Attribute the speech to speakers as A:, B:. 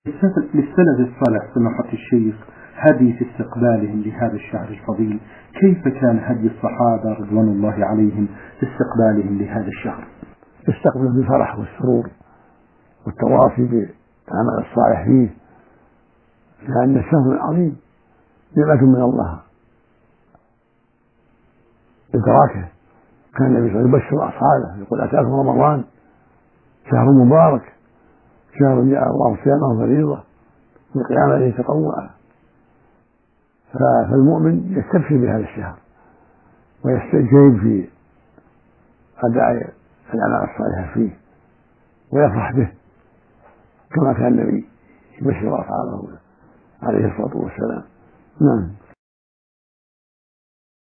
A: للسلف الصالح سماحة الشيخ هدي في استقبالهم لهذا الشهر الفضيل، كيف كان هدي الصحابة رضوان الله عليهم في استقبالهم لهذا الشهر؟
B: يستقبل بالفرح والسرور والتواصي بالعمل الصالح فيه، لأن الشهر العظيم نعمة من الله إدراكه. كان النبي صلى الله عليه وسلم يبشر أصحابه يقول: أتاكم رمضان شهر مبارك، شهر جاء الله صيامه فريضة والقيام عليه تطوعا. فالمؤمن يستبشر بهذا الشهر ويستجيب في أداء الأعمال الصالحة فيه ويفرح به، كما كان النبي يبشر أصحابه عليه الصلاة والسلام. نعم.